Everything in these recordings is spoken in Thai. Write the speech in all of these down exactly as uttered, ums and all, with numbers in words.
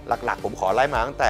หลักๆผมขอไล่มาตั้งแต่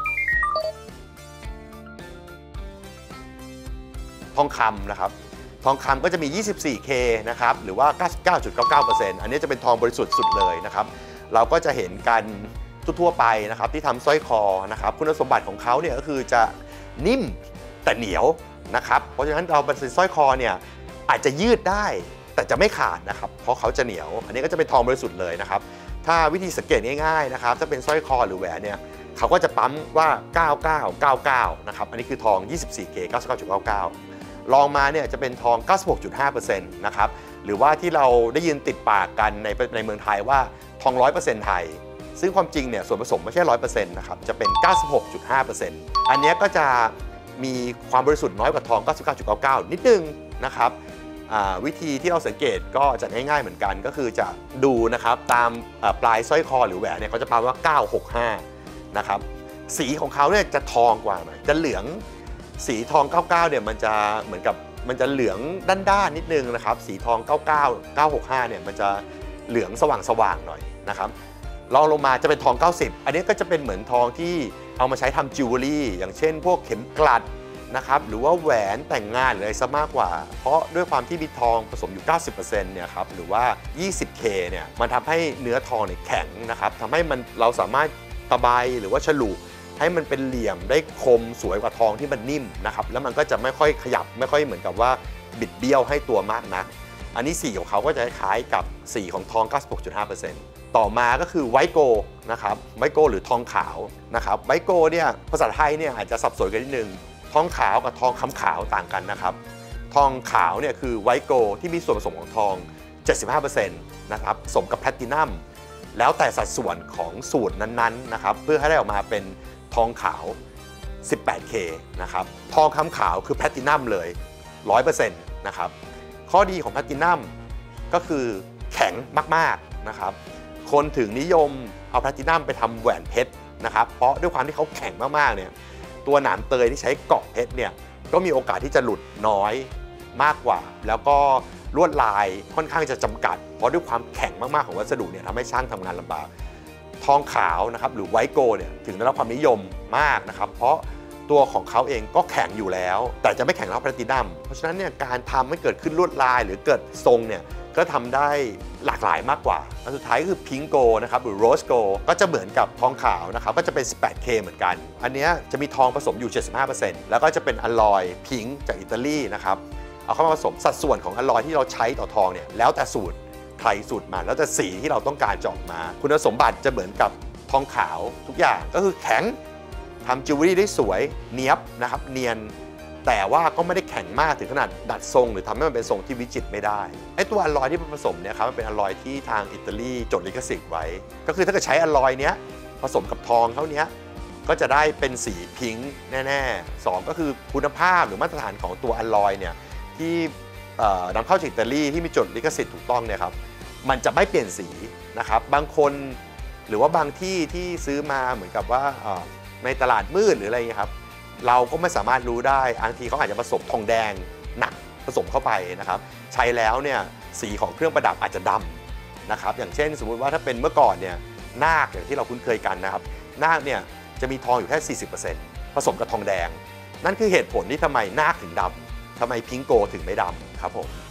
ทองคำนะครับทองคำก็จะมี ยี่สิบสี่เค นะครับหรือว่า เก้าสิบเก้าจุดเก้าเก้าเปอร์เซ็นต์ อันนี้จะเป็นทองบริสุทธิ์สุดเลยนะครับเราก็จะเห็นกันทั่วๆไปนะครับที่ทำสร้อยคอนะครับคุณสมบัติของเขาเนี่ยก็คือจะนิ่มแต่เหนียวนะครับเพราะฉะนั้นเราเป็นสร้อยคอเนี่ยอาจจะยืดได้แต่จะไม่ขาดนะครับเพราะเขาจะเหนียวอันนี้ก็จะเป็นทองบริสุทธิ์เลยนะครับถ้าวิธีสังเกตง่ายๆนะครับถ้าเป็นสร้อยคอหรือแหวนเนี่ยเขาก็จะปั๊มว่าเก้าเก้าเก้าเก้านะครับอันนี้คือทอง ยี่สิบสี่เค เก้าสิบเก้าจุดเก้าเก้า ลองมาเนี่ยจะเป็นทอง เก้าสิบหกจุดห้าเปอร์เซ็นต์ นะครับหรือว่าที่เราได้ยินติดปากกันในในเมืองไทยว่าทอง หนึ่งร้อยเปอร์เซ็นต์ ไทยซึ่งความจริงเนี่ยส่วนผสมไม่ใช่ หนึ่งร้อยเปอร์เซ็นต์ นะครับจะเป็น เก้าสิบหกจุดห้าเปอร์เซ็นต์ อันนี้ก็จะมีความบริสุทธิ์น้อยกว่าทอง เก้าสิบเก้าจุดเก้าเก้า นิดนึงนะครับวิธีที่เราสังเกตก็จะง่ายๆเหมือนกันก็คือจะดูนะครับตามปลายสร้อยคอหรือแหวนเนี่ยเขาจะปั๊มว่าเก้าหกห้านะครับสีของเขาเนี่ยจะทองกว่าหน่อยจะเหลืองสีทองเก้าเก้าเนี่ยมันจะเหมือนกับมันจะเหลืองด้านๆนิดนึงนะครับสีทองเก้าเก้า เก้าหกห้าเนี่ยมันจะเหลืองสว่างๆหน่อยนะครับลองลงมาจะเป็นทองเก้าสิบอันนี้ก็จะเป็นเหมือนทองที่เอามาใช้ทำจิวเวลรี่อย่างเช่นพวกเข็มกลัดนะครับหรือว่าแหวนแต่งงานอะไรซะมากกว่าเพราะด้วยความที่มีทองผสมอยู่ เก้าสิบเปอร์เซ็นต์ เนี่ยครับหรือว่า ยี่สิบเค เนี่ยมันทำให้เนื้อทองเนี่ยแข็งนะครับทำให้มันเราสามารถตะไบหรือว่าฉลุให้มันเป็นเหลี่ยมได้คมสวยกว่าทองที่มันนิ่มนะครับแล้วมันก็จะไม่ค่อยขยับไม่ค่อยเหมือนกับว่าบิดเบี้ยวให้ตัวมากนักอันนี้สีของเขาก็จะคล้ายกับสีของทอง เก้าสิบหกจุดห้าเปอร์เซ็นต์ ต่อมาก็คือไวโกนะครับไวโกหรือทองขาวนะครับไวโกเนี่ยภาษาไทยเนี่ยอาจจะสับสนกันนิดนึงทองขาวกับทองคำขาวต่างกันนะครับทองขาวเนี่ยคือไวโกที่มีส่วนผสมของทอง เจ็ดสิบห้าเปอร์เซ็นต์ นะครับผสมกับแพลตินัมแล้วแต่สัดส่วนของสูตรนั้นๆนะครับเพื่อให้ได้ออกมาเป็นทองขาว สิบแปดเค นะครับทองคำขาวคือแพลตินัมเลย หนึ่งร้อยเปอร์เซ็นต์ นะครับข้อดีของแพลตินัมก็คือแข็งมากๆนะครับคนถึงนิยมเอาแพลตินัมไปทำแหวนเพชรนะครับเพราะด้วยความที่เขาแข็งมากๆเนี่ยตัวหนามเตยที่ใช้เกาะเพชรเนี่ยก็มีโอกาสที่จะหลุดน้อยมากกว่าแล้วก็ลวดลายค่อนข้างจะจำกัดเพราะด้วยความแข็งมากๆของวัสดุเนี่ยทำให้ช่างทำงานลำบากทองขาวนะครับหรือไวโกเนี่ยถึงได้รับความนิยมมากนะครับเพราะตัวของเขาเองก็แข็งอยู่แล้วแต่จะไม่แข็งเท่าแพลตินัมเพราะฉะนั้นเนี่ยการทำให้เกิดขึ้นลวดลายหรือเกิดทรงเนี่ยก็ทำได้หลากหลายมากกว่าอันสุดท้ายก็คือพิงโกนะครับหรือโรสโกก็จะเหมือนกับทองขาวนะครับก็จะเป็น สิบแปดเค เหมือนกันอันนี้จะมีทองผสมอยู่ เจ็ดสิบห้าเปอร์เซ็นต์ แล้วก็จะเป็นอลลอยพิงจากอิตาลีนะครับเอาเข้ามาผสมสัดส่วนของอลลอยที่เราใช้ต่อทองเนี่ยแล้วแต่สูตรใครสูตรมาแล้วแต่สีที่เราต้องการจะออกมาคุณสมบัติจะเหมือนกับทองขาวทุกอย่างก็คือแข็งทำจิวเวลรี่ได้สวยเนียบนะครับเนียนแต่ว่าก็ไม่ได้แข็งมากถึงขนาดดัดทรงหรือทำให้มันเป็นทรงที่วิจิตรไม่ได้ไอ้ตัวอลลอยที่ผสมเนี่ยครับมันเป็นอลลอยที่ทางอิตาลีจดลิขสิทธิ์ไว้ก็คือถ้าเกิดใช้อลลอยเนี้ยผสมกับทองเท่านี้ก็จะได้เป็นสีพิงค์แน่ๆสองก็คือคุณภาพหรือมาตรฐานของตัวอลลอยเนี่ยที่นำเข้าจากอิตาลีที่มีจดลิขสิทธิ์ถูกต้องเนี่ยครับมันจะไม่เปลี่ยนสีนะครับบางคนหรือว่าบางที่ที่ซื้อมาเหมือนกับว่าในตลาดมืดหรืออะไรอย่างนี้ครับเราก็ไม่สามารถรู้ได้บางทีเขาอาจจะผสมทองแดงหนักผสมเข้าไปนะครับใช้แล้วเนี่ยสีของเครื่องประดับอาจจะดำนะครับอย่างเช่นสมมุติว่าถ้าเป็นเมื่อก่อนเนี่ยนาคอย่างที่เราคุ้นเคยกันนะครับนาคเนี่ยจะมีทองอยู่แค่ สี่สิบเปอร์เซ็นต์ ผสมกับทองแดงนั่นคือเหตุผลที่ทำไมนาคถึงดำทำไมพิงโกถึงไม่ดำครับผม